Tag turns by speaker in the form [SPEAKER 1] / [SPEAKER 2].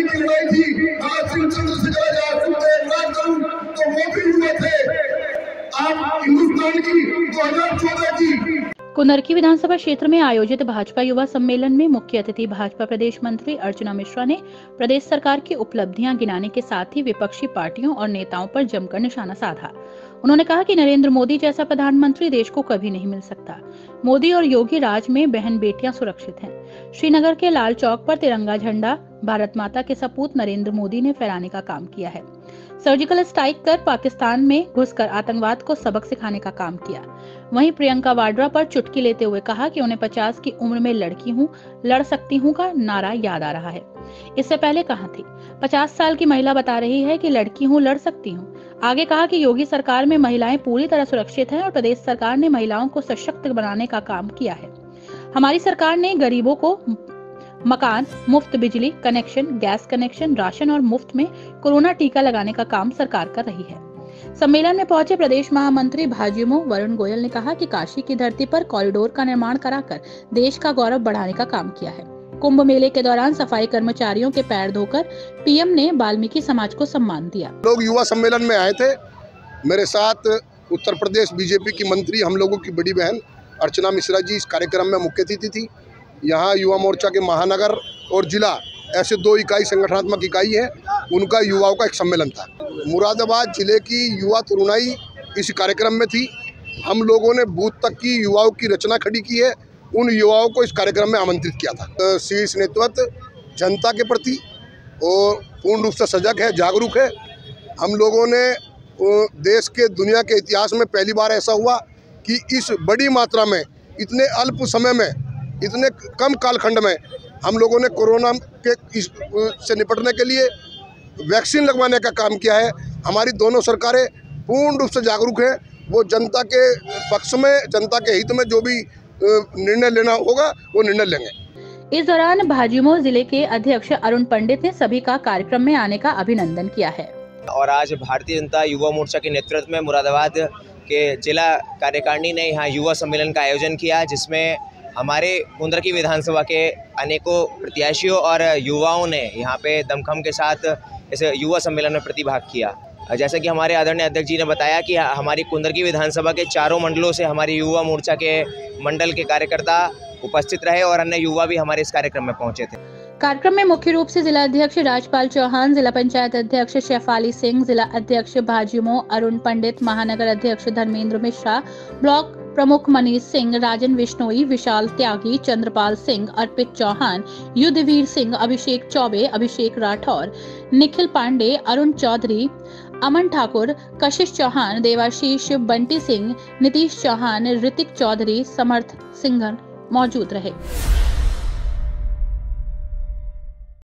[SPEAKER 1] की लड़ाई थी, आज शिवचंद्र से चला जाए, सुखदेव, राजगुरु, तो वो भी हुए थे। आप हिंदुस्तान की 2014 की
[SPEAKER 2] कुंदरकी विधानसभा क्षेत्र में आयोजित भाजपा युवा सम्मेलन में मुख्य अतिथि भाजपा प्रदेश मंत्री अर्चना मिश्रा ने प्रदेश सरकार की उपलब्धियां गिनाने के साथ ही विपक्षी पार्टियों और नेताओं पर जमकर निशाना साधा। उन्होंने कहा कि नरेंद्र मोदी जैसा प्रधानमंत्री देश को कभी नहीं मिल सकता। मोदी और योगी राज में बहन बेटियां सुरक्षित हैं। श्रीनगर के लाल चौक पर तिरंगा झंडा भारत माता के सपूत नरेंद्र मोदी ने फहराने का काम किया है। सर्जिकल स्ट्राइक कर पाकिस्तान में घुसकर आतंकवाद को सबक सिखाने का काम किया। वहीं प्रियंका वाड्रा पर चुटकी लेते हुए कहा कि उन्हें 50 की उम्र में लड़की हूँ, लड़ सकती हूँ का नारा याद आ रहा है। इससे पहले कहा थी 50 साल की महिला बता रही है कि लड़की हूँ, लड़ सकती हूँ। आगे कहा कि योगी सरकार में महिलाएं पूरी तरह सुरक्षित हैं और प्रदेश सरकार ने महिलाओं को सशक्त बनाने का काम किया है। हमारी सरकार ने गरीबों को मकान, मुफ्त बिजली कनेक्शन, गैस कनेक्शन, राशन और मुफ्त में कोरोना टीका लगाने का काम सरकार कर रही है। सम्मेलन में पहुंचे प्रदेश महामंत्री भाजयुमो वरुण गोयल ने कहा कि काशी की धरती पर कॉरिडोर का निर्माण कराकर देश का गौरव बढ़ाने का काम किया है। कुंभ मेले के दौरान सफाई कर्मचारियों के पैर धोकर पीएम ने वाल्मीकि समाज को सम्मान दिया।
[SPEAKER 1] लोग युवा सम्मेलन में आए थे। मेरे साथ उत्तर प्रदेश बीजेपी की मंत्री, हम लोगों की बड़ी बहन अर्चना मिश्रा जी इस कार्यक्रम में मुख्य अतिथि थी। यहाँ युवा मोर्चा के महानगर और जिला ऐसे 2 इकाई संगठनात्मक इकाई है, उनका युवाओं का एक सम्मेलन था। मुरादाबाद जिले की युवा तरुणाई इस कार्यक्रम में थी। हम लोगों ने बूथ तक की युवाओं की रचना खड़ी की है, उन युवाओं को इस कार्यक्रम में आमंत्रित किया था। शीर्ष नेतृत्व जनता के प्रति और पूर्ण रूप से सजग है, जागरूक है। हम लोगों ने देश के दुनिया के इतिहास में पहली बार ऐसा हुआ कि इस बड़ी मात्रा में इतने अल्प समय में, इतने कम कालखंड में हम लोगों ने कोरोना के से निपटने के लिए वैक्सीन लगवाने का काम किया है। हमारी दोनों सरकारें पूर्ण रूप से जागरूक हैं। वो जनता के पक्ष में, जनता के हित में जो भी निर्णय लेना होगा वो निर्णय लेंगे।
[SPEAKER 2] इस दौरान भाजयुमो जिले के अध्यक्ष अरुण पंडित ने सभी का कार्यक्रम में आने का अभिनंदन किया है।
[SPEAKER 3] और आज भारतीय जनता युवा मोर्चा के नेतृत्व में मुरादाबाद के जिला कार्यकारिणी ने यहाँ युवा सम्मेलन का आयोजन किया, जिसमें हमारे कुंदरकी विधानसभा के अनेकों प्रत्याशियों और युवाओं ने यहाँ पे दमखम के साथ इस युवा सम्मेलन में प्रतिभाग किया। जैसा कि हमारे आदरणीय अध्यक्ष जी ने बताया कि हमारी कुंदरकी विधानसभा के चारों मंडलों से हमारी युवा मोर्चा के मंडल के कार्यकर्ता उपस्थित रहे और अन्य युवा भी हमारे इस कार्यक्रम में पहुंचे थे।
[SPEAKER 2] कार्यक्रम में मुख्य रूप से जिला अध्यक्ष राजपाल चौहान, जिला पंचायत अध्यक्ष शेफाली सिंह, जिला अध्यक्ष भाजयुमो अरुण पंडित, महानगर अध्यक्ष धर्मेंद्र मिश्रा, ब्लॉक प्रमुख मनीष सिंह, राजन विश्नोई, विशाल त्यागी, चंद्रपाल सिंह, अर्पित चौहान, युद्धवीर सिंह, अभिषेक चौबे, अभिषेक राठौर, निखिल पांडे, अरुण चौधरी, अमन ठाकुर, कशिश चौहान, देवाशीष, बंटी सिंह, नीतीश चौहान, ऋतिक चौधरी, समर्थ सिंघन मौजूद रहे।